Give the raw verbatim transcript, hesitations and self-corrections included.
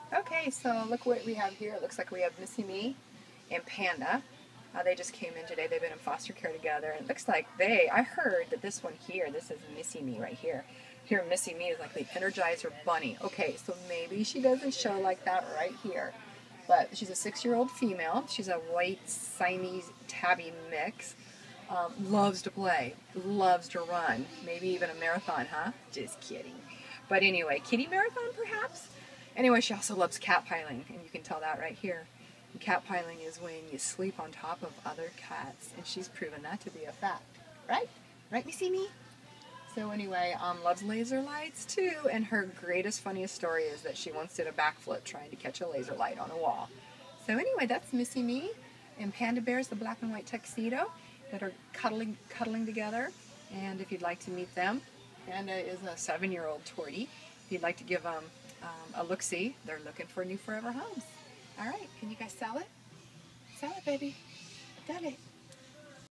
Okay, so look what we have here. It looks like we have Missy Me and Panda. Uh, they just came in today. They've been in foster care together. And it looks like they, I heard that this one here, this is Missy Me right here. Here, Missy Me is like the Energizer Bunny. Okay, so maybe she doesn't show like that right here. But she's a six-year-old female. She's a white Siamese tabby mix. Um, loves to play, loves to run, maybe even a marathon, huh? Just kidding. But anyway, kitty marathon perhaps? Anyway, she also loves catpiling, and you can tell that right here. And catpiling is when you sleep on top of other cats, and she's proven that to be a fact, right? Right, Missy Me? So anyway, um, loves laser lights too, and her greatest, funniest story is that she once did a backflip trying to catch a laser light on a wall. So anyway, that's Missy Me, and Panda Bear's the black and white tuxedo that are cuddling, cuddling together. And if you'd like to meet them, Panda is a seven-year-old tortie. If you'd like to give them um, a look-see, they're looking for new forever homes. All right, can you guys sell it? Sell it, baby. Done it.